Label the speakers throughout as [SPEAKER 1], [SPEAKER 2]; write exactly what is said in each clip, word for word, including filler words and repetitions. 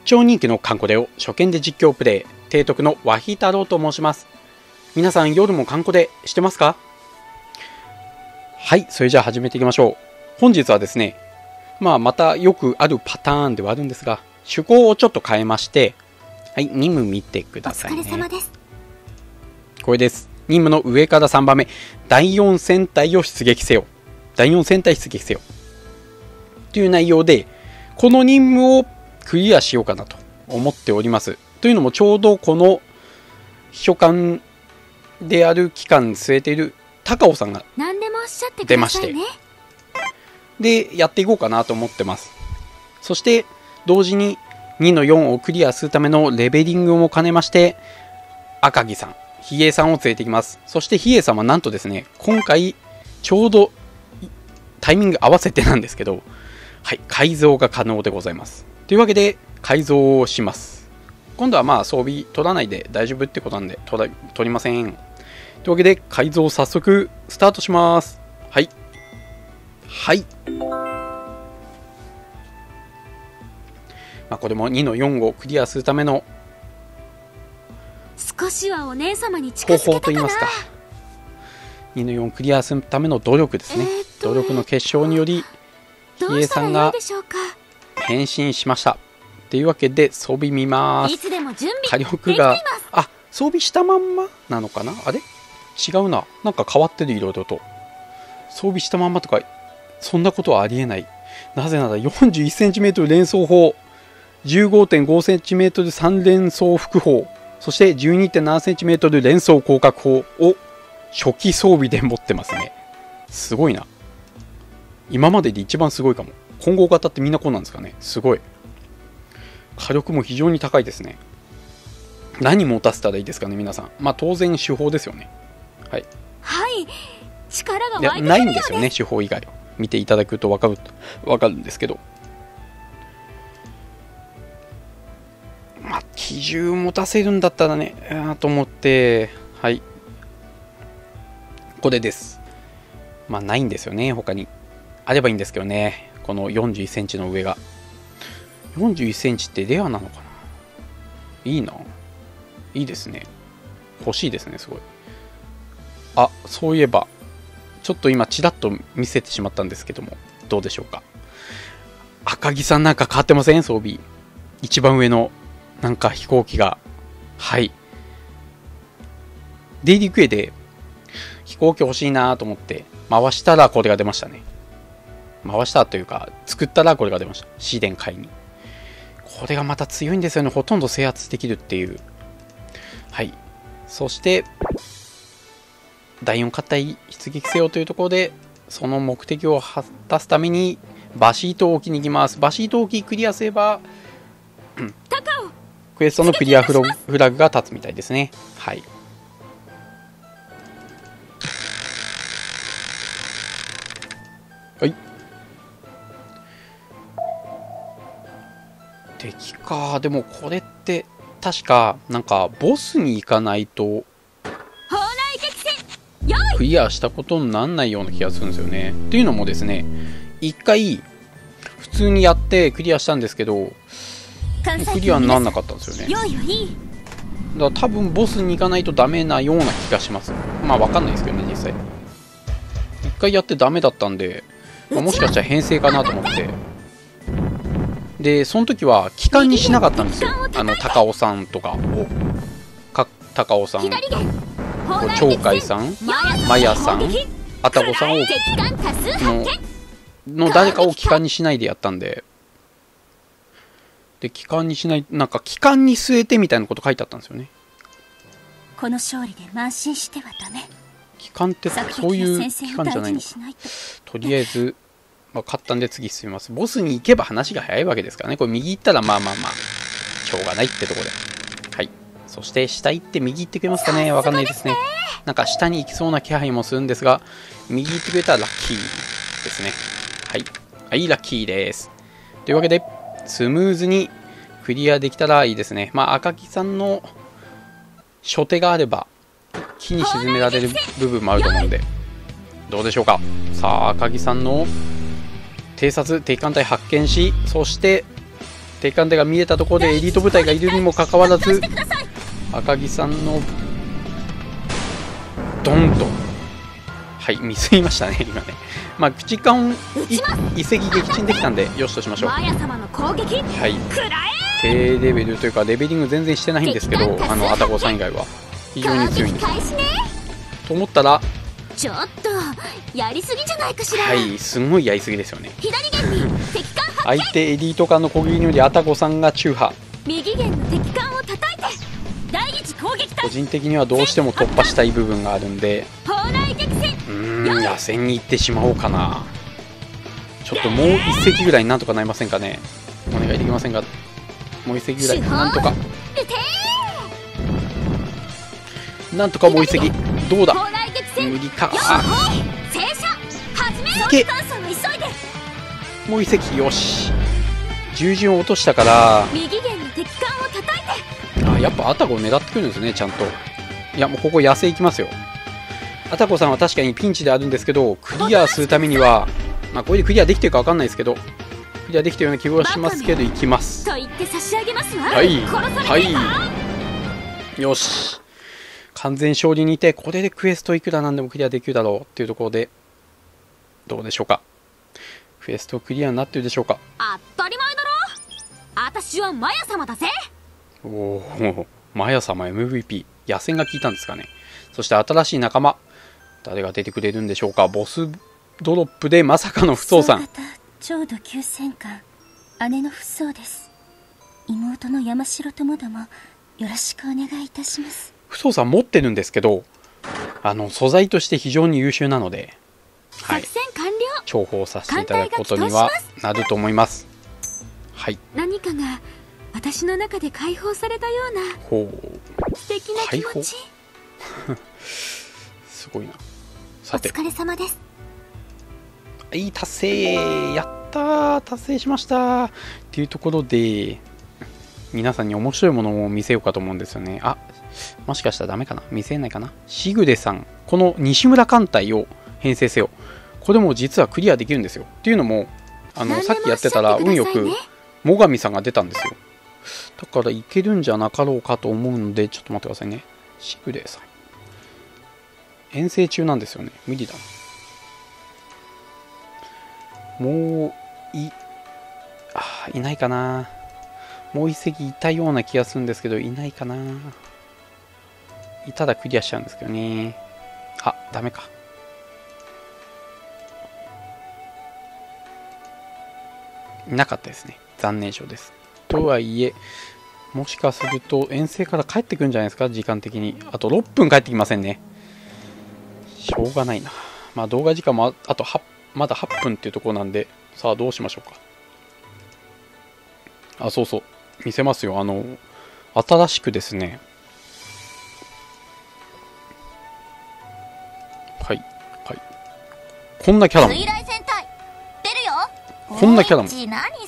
[SPEAKER 1] 超人気のカンコレを初見で実況プレイ、提督のワヒ太郎と申します。皆さん夜もカンコレしてますか？はい、それじゃあ始めていきましょう。本日はですね、まあまたよくあるパターンではあるんですが、趣向をちょっと変えまして、はい、任務見てくださいね。
[SPEAKER 2] お疲れ様です。
[SPEAKER 1] これです。任務の上からさんばんめ、だいよん戦隊を出撃せよ。だいよん戦隊出撃せよ。という内容で、この任務をクリアしようかなと思っております。というのもちょうどこの秘書官である期間据えている高尾さんが
[SPEAKER 2] 何でもおっしゃってく
[SPEAKER 1] 出まして
[SPEAKER 2] ださいね。
[SPEAKER 1] でやっていこうかなと思ってます。そして同時ににのよんをクリアするためのレベリングも兼ねまして、赤木さん、比叡さんを連れてきます。そして比叡さんはなんとですね、今回ちょうどタイミング合わせてなんですけど、はい、改造が可能でございます。というわけで改造をします。今度はまあ装備取らないで大丈夫ってことなんで取ら取りません。というわけで改造早速スタートします。はいはい、まあ、これもにのよんをクリアするための
[SPEAKER 2] 少しはお姉様に近
[SPEAKER 1] 方
[SPEAKER 2] づけたかな。
[SPEAKER 1] 法といいますか、にのよんクリアするための努力ですね。
[SPEAKER 2] えーっと
[SPEAKER 1] 努力の結晶により比
[SPEAKER 2] どう
[SPEAKER 1] 叡
[SPEAKER 2] したらよい
[SPEAKER 1] さんが
[SPEAKER 2] でしょうか。
[SPEAKER 1] 変身しました。というわけで装備見ます。
[SPEAKER 2] いつでも準備
[SPEAKER 1] 火力があ装備したまんまなのかな。あれ違うな、なんか変わってる。いろいろと装備したまんまとかそんなことはありえない。なぜなら よんじゅういちセンチメートル 連装砲、 じゅうごてんごセンチメートル さん連装副砲、そして じゅうにてんななセンチメートル 連装広角砲を初期装備で持ってますね。すごいな。今までで一番すごいかも。混合型ってみんなこうなんですかね。すごい。火力も非常に高いですね。何持たせたらいいですかね皆さん。まあ当然手法ですよね。はい。
[SPEAKER 2] はい力が
[SPEAKER 1] いや
[SPEAKER 2] 湧いてくるよね。
[SPEAKER 1] ないんですよね手法以外を見ていただくと分かる分かるんですけど、まあ機銃持たせるんだったらねあーと思って、はいこれです。まあないんですよね。他にあればいいんですけどね。このよんじゅういちセンチの上がよんじゅういちセンチってレアなのかな。いいな、いいですね。欲しいですねすごい。あ、そういえばちょっと今ちらっと見せてしまったんですけども、どうでしょうか。赤木さんなんか変わってません？装備一番上のなんか飛行機が、はい、デイリークエで飛行機欲しいなと思って回したらこれが出ましたね。回したというか作ったらこれが出ました。シーデン買いに。これがまた強いんですよね。ほとんど制圧できるっていう。はい。そしてだいよん艦隊出撃せよというところで、その目的を果たすためにバシートを置きに行きます。バシートを置きクリアすれば、うん、クエストのクリアフロフラグが立つみたいですね。はい。はい敵か。でもこれって確かなんかボスに行かないと
[SPEAKER 2] 砲内敵戦よい。
[SPEAKER 1] クリアしたことになんないような気がするんですよね。っていうのもですね、一回普通にやってクリアしたんですけどクリアにならなかったんですよね。
[SPEAKER 2] よいよい。
[SPEAKER 1] だから多分ボスに行かないとダメなような気がします。まあ分かんないですけどね実際。一回やってダメだったんで、まあ、もしかしたら編成かなと思って。でその時は機関にしなかったんですよ。あの高尾さんとかをか高尾さん、鳥海さん、マヤさん、あたごさんをのの誰かを機関にしないでやったんで、で機関にしない、なんか機関に据えてみたいなこと書いてあったんですよね。
[SPEAKER 2] この勝利で慢心してはダメ。
[SPEAKER 1] 機関ってそういう機関じゃないのか。とりあえず、まあ、勝ったんで次進みます。ボスに行けば話が早いわけですからね。これ右行ったらまあまあまあしょうがないってところで、はい。そして下行って右行ってくれますかね。わかんないですね。なんか下に行きそうな気配もするんですが、右行ってくれたらラッキーですね。はいはいラッキーです。というわけでスムーズにクリアできたらいいですね。まあ赤木さんの初手があれば木に沈められる部分もあると思うんで、どうでしょうか。さあ赤木さんの偵察敵艦隊発見し、そして敵艦艇が見えたところでエリート部隊がいるにもかかわらず、赤木さんのドンと、はい、ミスりましたね今ね。まあ口艦一隻撃沈できたんでよしとしましょう。はい、低レベルというかレベリング全然してないんですけど、あのアタゴさん以外は非常に強いんです。と思ったら、
[SPEAKER 2] ちょっとやりすぎじゃないかしら。
[SPEAKER 1] はい、すごいやりすぎですよね。相手エリート艦の攻撃によりアタゴさんが中波、
[SPEAKER 2] 右舷の敵艦を叩いて第一攻撃隊。
[SPEAKER 1] 個人的にはどうしても突破したい部分があるんで、
[SPEAKER 2] 砲雷撃戦、
[SPEAKER 1] うーん、野戦に行ってしまおうかな。ちょっともう一隻ぐらいなんとかなりませんかね。お願いできませんか。もう一隻ぐらいなんとか、なんとかもう一隻、どうだ、無理か。あ、いけ、もう一隻、よし、従順を落としたから。あ、やっぱアタゴを狙ってくるんですね、ちゃんと。いや、もうここ野生行きますよ。アタゴさんは確かにピンチであるんですけど、クリアするためには、まあこれでクリアできてるか分かんないですけど、クリアできてるような気がしますけど、行きます。はいはい、よし、完全勝利にて、これでクエストいくらなんでもクリアできるだろうっていうところで、どうでしょうか。クエストクリアになってるでしょうか。
[SPEAKER 2] 当たり前だろ、私はマヤ様だぜ。
[SPEAKER 1] おお、マヤ様 エムブイピー、野戦が効いたんですかね。そして新しい仲間、誰が出てくれるんでしょうか。ボスドロップでまさかの不走さん。
[SPEAKER 2] 浄土急戦艦姉の不走です。妹の山城ともどもよろしくお願いいたします。
[SPEAKER 1] 不走さん持ってるんですけど、あの素材として非常に優秀なので、はい、重宝させていただくことにはなると思います。はい、
[SPEAKER 2] 何かが私の中で解放されたような
[SPEAKER 1] ほう
[SPEAKER 2] 素敵な気持ち
[SPEAKER 1] すごいな。さて、
[SPEAKER 2] お疲れ様です。
[SPEAKER 1] いい、達成、やったー、達成しましたっていうところで、皆さんに面白いものを見せようかと思うんですよね。あ、もしかしたらダメかな、見せないかな。しぐれさん、この西村艦隊を編成せよ、これも実はクリアできるんですよ。っていうのも、あのさっきやってたら運よく最上さんが出たんですよ。だからいけるんじゃなかろうかと思うので、ちょっと待ってくださいね。しぐれさん遠征中なんですよね。無理だな。もういあいないかな。もう一隻いたような気がするんですけど、いないかな。いたらクリアしちゃうんですけどね。あ、ダメか。いなかったですね。残念賞です。とはいえ、もしかすると遠征から帰ってくるんじゃないですか、時間的に。あとろっぷん帰ってきませんね。しょうがないな。まあ動画時間もあとはまだはっぷんっていうところなんで、さあどうしましょうか。あ、そうそう、見せますよ。あの新しくですね、はいはい、こんなキャラも、こんなキャラも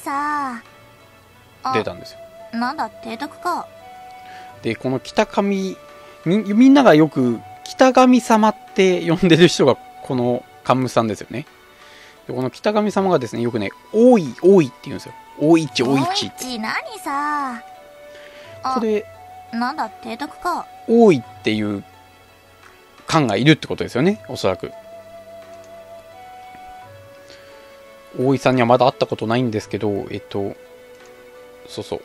[SPEAKER 1] 出たんですよ。
[SPEAKER 2] なんだ提督か。
[SPEAKER 1] で、この北上、み, みんながよく北上様って呼んでる人がこのカムさんですよね。でこの北上様がですね、よくね、多い多いって言うんですよ。多いち多いちって。
[SPEAKER 2] 何さ。
[SPEAKER 1] これ
[SPEAKER 2] なんだ提督か。
[SPEAKER 1] 多いっていう官がいるってことですよね、おそらく。大井さんにはまだ会ったことないんですけど、えっとそうそう、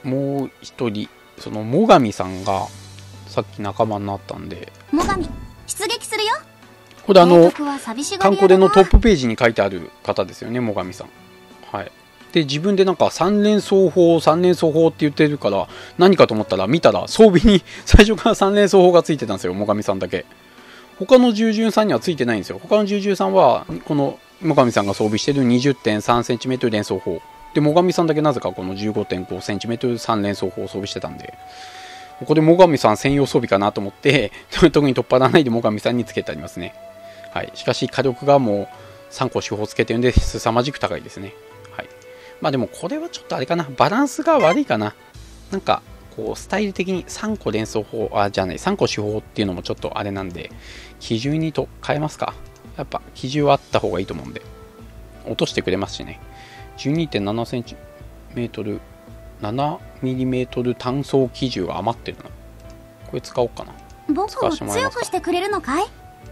[SPEAKER 1] もう一人、その最上さんがさっき仲間になったんで。
[SPEAKER 2] 最上出撃するよ。
[SPEAKER 1] これあの観光でのトップページに書いてある方ですよね、最上さん。はい。で自分でなんか三連装砲三連装砲って言ってるから何かと思ったら、見たら装備に最初から三連装砲がついてたんですよ、最上さんだけ。他の従順さんにはついてないんですよ。他の従順さんはこの最上さんが装備してる にじゅってんさんセンチメートル 連装砲で、最上さんだけなぜかこの じゅうごてんごセンチメートル さん連装砲を装備してたんで、ここで最上さん専用装備かなと思って特に取っ払わないで最上さんにつけてありますね。はい、しかし火力がもうさんこ手法つけてるんで凄まじく高いですね。はい、まあでもこれはちょっとあれかな、バランスが悪いかな。なんかこうスタイル的にさんこ連装法、あじゃないさんこ手法っていうのもちょっとあれなんで、基準にと変えますか。やっぱ基準はあった方がいいと思うんで、落としてくれますしね。 じゅうにてんななセンチメートルななミリメートル 単装機銃が余ってるな。これ使おうかな。
[SPEAKER 3] 僕を強くしてくれるのかい？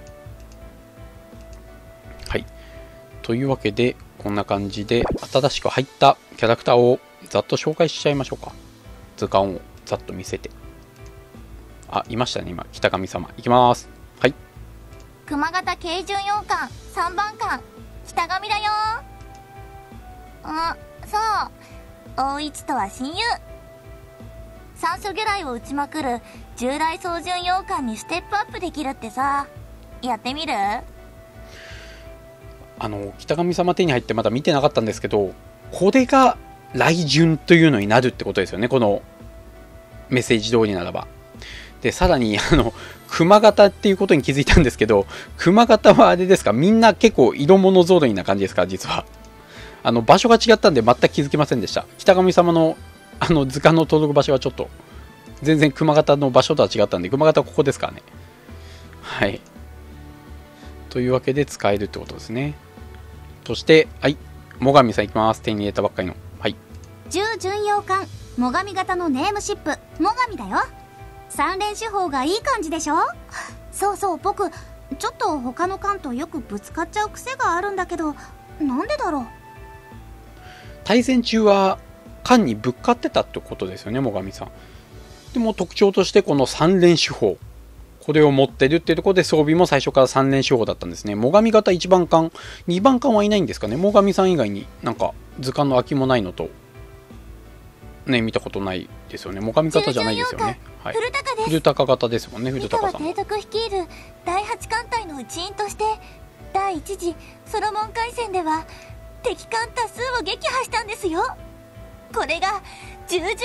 [SPEAKER 1] はい、というわけでこんな感じで新しく入ったキャラクターをざっと紹介しちゃいましょうか。図鑑をざっと見せて、あ、いましたね今、北上様。いきます。はい、
[SPEAKER 3] 熊形軽巡洋艦さんばん艦北上だよ。あ、そう大一とは親友。酸素魚雷を撃ちまくる従来操巡洋艦にステップアップできるってさ、やってみる？
[SPEAKER 1] あの北上様手に入ってまだ見てなかったんですけど、これが雷巡というのになるってことですよね、このメッセージ通りならば。でさらにあの熊型っていうことに気づいたんですけど、熊型はあれですか、みんな結構色物揃いな感じですか？実はあの場所が違ったんで全く気づきませんでした。北上様のあの図鑑の登録場所はちょっと全然熊型の場所とは違ったんで、熊型はここですからね。はい、というわけで使えるってことですね。そしてはい最上さんいきます。手に入れたばっかりの、はい、
[SPEAKER 3] 重巡洋艦最上型のネームシップ最上だよ。三連手法がいい感じでしょ？そうそう、僕ちょっと他の艦とよくぶつかっちゃう癖があるんだけど、なんでだろう。
[SPEAKER 1] 対戦中は艦にぶっかってたってことですよね、最上さん。でも特徴としてこの三連手法、これを持ってるっていうところで装備も最初から三連手法だったんですね。最上型いちばん艦、にばん艦はいないんですかね。最上さん以外になんか図鑑の空きもないのとね、見たことないですよね。最上型じゃないですよね。はい、
[SPEAKER 3] 古高です。
[SPEAKER 1] 古高型ですもんね、古高さん。
[SPEAKER 3] 三河提督率いるだいはち艦隊の一員として第一次ソロモン海戦では敵艦多数を撃破したんですよ。これが従順なんです。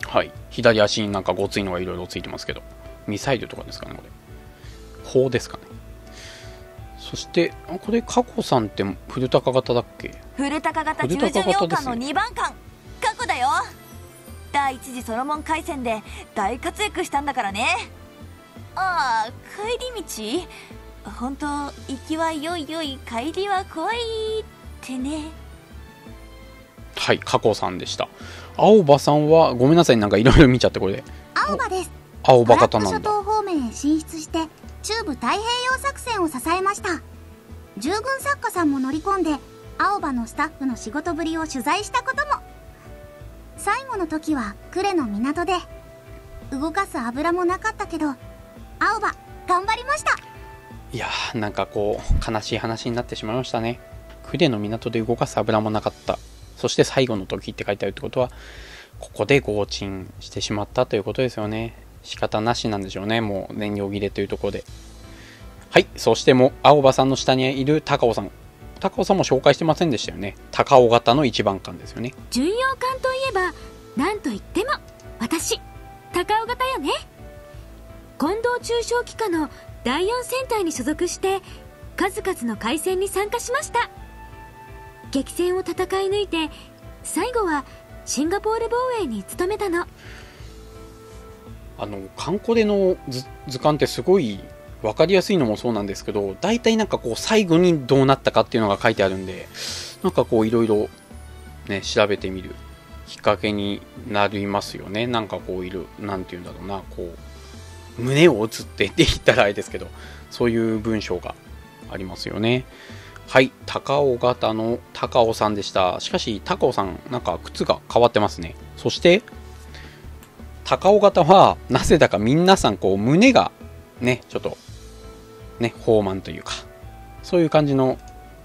[SPEAKER 1] はい、左足になんかごついのがいろいろついてますけど、ミサイルとかですかね、これ砲ですかね。そしてこれ加古さんって古高型だっけ？
[SPEAKER 3] 古高型従順洋艦のにばん艦加古だよ。第一次ソロモン海戦で大活躍したんだからね。ああ、帰り道本当行きはよいよい、帰りは怖いってね。
[SPEAKER 1] はい、加古さんでした。青葉さんはごめんなさい、なんかいろいろ見ちゃって。これで
[SPEAKER 3] 青葉です。
[SPEAKER 1] 青葉型なんだ。
[SPEAKER 3] アラップ諸島方面へ進出して中部太平洋作戦を支えました。従軍作家さんも乗り込んで青葉のスタッフの仕事ぶりを取材したことも。最後の時は呉の港で動かす油もなかったけど青葉頑張りました。
[SPEAKER 1] いやー、なんかこう悲しい話になってしまいましたね。呉の港で動かす油もなかった、そして最後の時って書いてあるってことは、ここで轟沈してしまったということですよね。仕方なしなんでしょうね、もう燃料切れというところで。はい、そしてもう青葉さんの下にいる高尾さん、高尾さんも紹介してませんでしたよね。高尾型の一番艦ですよね。
[SPEAKER 2] 巡洋艦といえばなんといっても私高尾型よね。近藤中将機下のだいよん戦隊に所属して数々の海戦に参加しました。激戦を戦い抜いて最後はシンガポール防衛に勤めたの。
[SPEAKER 1] あのカンコレの 図, 図鑑ってすごい分かりやすいのもそうなんですけど、大体なんかこう最後にどうなったかっていうのが書いてあるんで、なんかこういろいろね調べてみるきっかけになりますよね。なんかこういる、なんていうんだろうな、こう胸を打つって言ったらあれですけど、そういう文章がありますよね。はい、高尾型の高尾さんでした。しかし高尾さんなんか靴が変わってますね。そして高尾型はなぜだか皆さんこう胸がねちょっとね豊満というか、そういう感じの、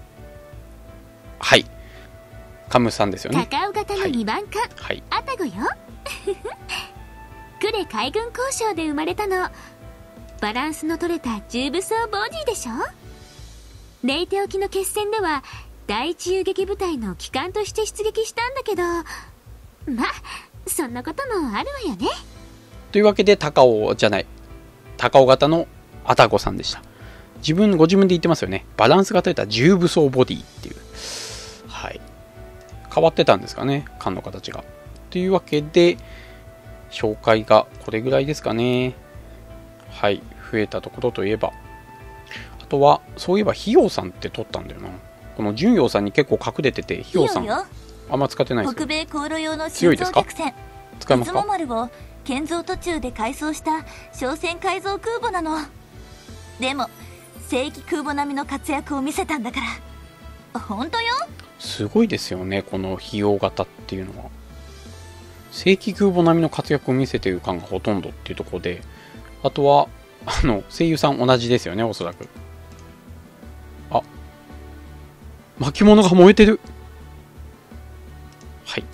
[SPEAKER 1] はいカムさんですよね。
[SPEAKER 2] 高尾型のにばん艦、
[SPEAKER 1] はい、
[SPEAKER 2] アタゴよ呉海軍交渉で生まれたの。バランスの取れた重武装ボディでしょ。レイテ沖の決戦では第一遊撃部隊の旗艦として出撃したんだけど、まそんなこともあるわよね。
[SPEAKER 1] というわけで高尾じゃない高尾型のアタゴさんでした。自分ご自分で言ってますよね。バランスが取れた重武装ボディっていう、はい、変わってたんですかね、艦の形が。というわけで紹介がこれぐらいですかね。はい、増えたところといえば、あとはそういえばひようさんって取ったんだよな。この純陽さんに結構隠れてて、ひようさんああんま使ってないです
[SPEAKER 4] 北
[SPEAKER 1] よ。
[SPEAKER 4] 米航路用の
[SPEAKER 1] 強いですか？
[SPEAKER 4] 新造客船
[SPEAKER 1] 使いますか？
[SPEAKER 4] 出雲丸を建造途中で改装した商船改造空母なの。でも正規空母並みの活躍を見せたんだから。本当よ。
[SPEAKER 1] すごいですよね、この費用型っていうのは。正規空母並みの活躍を見せている感がほとんどっていうところで、あとはあの声優さん同じですよね、おそらく。あ、巻物が燃えてる。はい。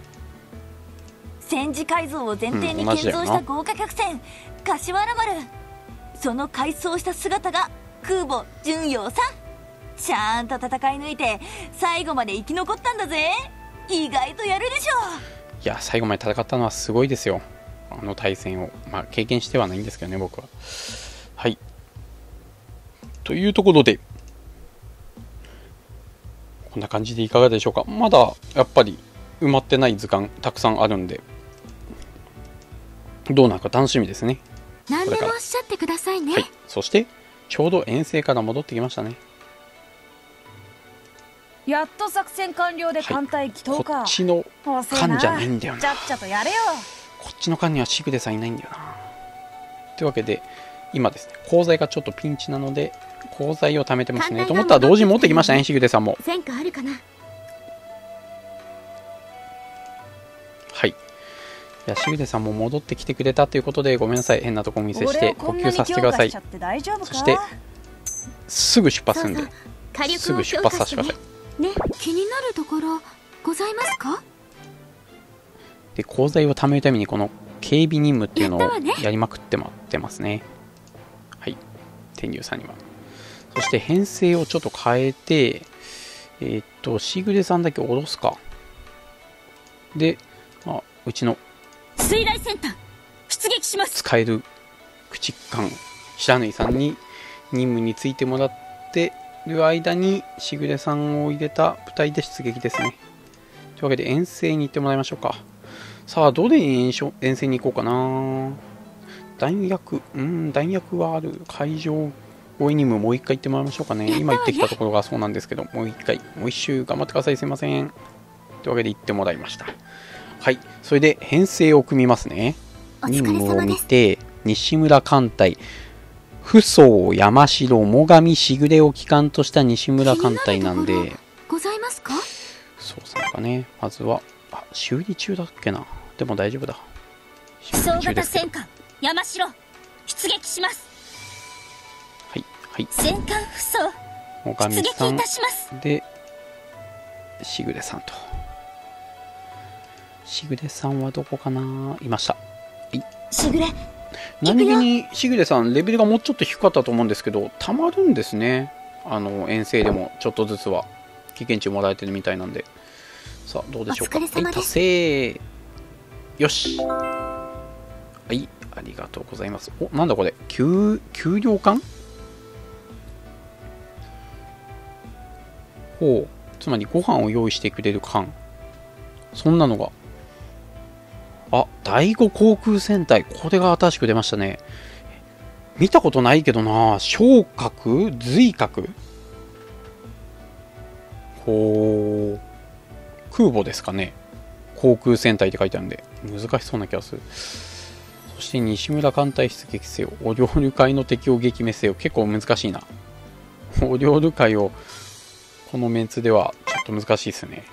[SPEAKER 4] 戦時改造を前提に
[SPEAKER 1] うん同じ
[SPEAKER 4] 建
[SPEAKER 1] だよな
[SPEAKER 4] 造した豪華客船、柏原丸。その改装した姿が空母純陽さ。ちゃんと戦い抜いて最後まで生き残ったんだぜ。意外とやるでしょ。
[SPEAKER 1] いや、最後まで戦ったのはすごいですよ、あの対戦を。まあ経験してはないんですけどね、僕は。はい、というところでこんな感じでいかがでしょうか。まだやっぱり埋まってない図鑑たくさんあるんで、どうなるか楽しみですね。
[SPEAKER 2] 何でもおっしゃってくださいね。
[SPEAKER 1] はい、そしてちょうど遠征から戻ってきましたね。
[SPEAKER 5] やっと作戦完了で艦隊祈祷
[SPEAKER 1] こ
[SPEAKER 5] か。
[SPEAKER 1] っちの
[SPEAKER 5] 遅い
[SPEAKER 1] 艦じゃないんだよな。
[SPEAKER 5] ちゃっちゃとやれよ。
[SPEAKER 1] こっちの艦にはシグレさんいないんだよな。というわけで今ですね、鋼材がちょっとピンチなので鋼材を貯めてますね。と思ったら同時に持ってきましたね、シグレさんも。
[SPEAKER 2] 戦果あるかな。
[SPEAKER 1] はい。いや、シグレさんも戻ってきてくれたということで、ごめんなさい、変なとこお見せして呼吸させてください。そしてすぐ出発するんで、
[SPEAKER 2] 火力を
[SPEAKER 1] すぐ出
[SPEAKER 2] 強化してね。
[SPEAKER 1] 発させてください。
[SPEAKER 2] ね、気になるところございますか？
[SPEAKER 1] で、鋼材を貯めるためにこの警備任務っていうのを
[SPEAKER 2] やったわね
[SPEAKER 1] やりまくってまってますね。はい、天竜さんには。そして編成をちょっと変えて、えーっとしぐれさんだけ下ろすか。で、まあ、うちの
[SPEAKER 2] 水雷先端出撃します。
[SPEAKER 1] 使える駆逐艦白縫さんに任務についてもらってる間にしぐれさんを入れた部隊で出撃ですね。というわけで遠征に行ってもらいましょうか。さあ、どれに遠征遠征に行こうかな。弾薬、うん、弾薬はある。海上護衛任務もう一回行ってもらいましょうかね。今行ってきたところがそうなんですけど、もう一回、もう一周頑張ってください。すいません。というわけで行ってもらいました。はい、それで編成を組みますね。任務を見て、西村艦隊、扶桑、山城、最上、しぐれを旗艦とした西村艦隊なんで、
[SPEAKER 2] ございますか？
[SPEAKER 1] そうですかね。まずは、あ、修理中だっけな。でも大丈夫だ。修
[SPEAKER 2] 総
[SPEAKER 1] 理中ですけど。
[SPEAKER 2] 型戦艦山城出撃します。
[SPEAKER 1] はい、はい。
[SPEAKER 2] 戦艦扶桑
[SPEAKER 1] 最上さん
[SPEAKER 2] 出撃いたします。
[SPEAKER 1] で、しぐれさんと。しぐれさんはどこかな。いました。
[SPEAKER 2] しぐれ
[SPEAKER 1] 何気にしぐれさんレベルがもうちょっと低かったと思うんですけど、たまるんですね。あの遠征でもちょっとずつは経験値もらえてるみたいなんで。さあ、どうでしょうか。はい、達成。よし。はい、ありがとうございます。お、なんだこれ、給給料艦。ほう、つまりご飯を用意してくれる艦、そんなのが。あ、第五航空戦隊、これが新しく出ましたね。見たことないけどな。昇格随格。ほう、空母ですかね。航空戦隊って書いてあるんで難しそうな気がする。そして西村艦隊出撃せよ、お料理会の敵を撃滅せよ。結構難しいな。お料理会をこのメンツではちょっと難しいですね。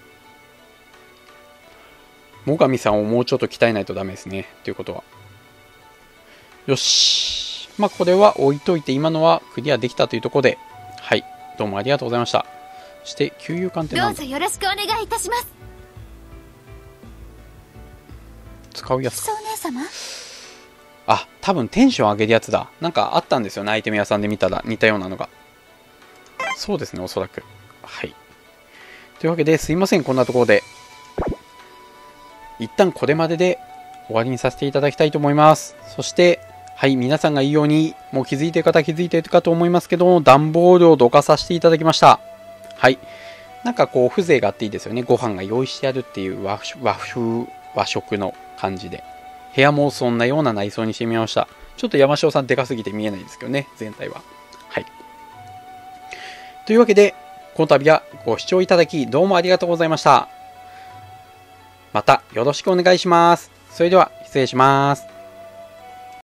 [SPEAKER 1] 最上さんをもうちょっと鍛えないとダメですね。ということは。よし。まあこれは置いといて、今のはクリアできたというところで、はい。どうもありがとうございました。そして、給油艦って何だ？
[SPEAKER 2] どうぞよろしくお願いいたします。
[SPEAKER 1] 使うやつか。
[SPEAKER 2] そう姉様。
[SPEAKER 1] あ、多分テンション上げるやつだ。なんかあったんですよね。アイテム屋さんで見たら似たようなのが。そうですね、おそらく。はい。というわけで、すいません。こんなところで。一旦これまでで終わりにさせていただきたいと思います。そして、はい、皆さんがいいように、もう気づいている方は気づいているかと思いますけど、段ボールをどかさせていただきました。はい。なんかこう、風情があっていいですよね。ご飯が用意してあるっていう和和風、和食の感じで。部屋もそんなような内装にしてみました。ちょっと山椒さんでかすぎて見えないですけどね、全体は。はい。というわけで、この度はご視聴いただき、どうもありがとうございました。 またよろしくお願いします。それでは失礼します。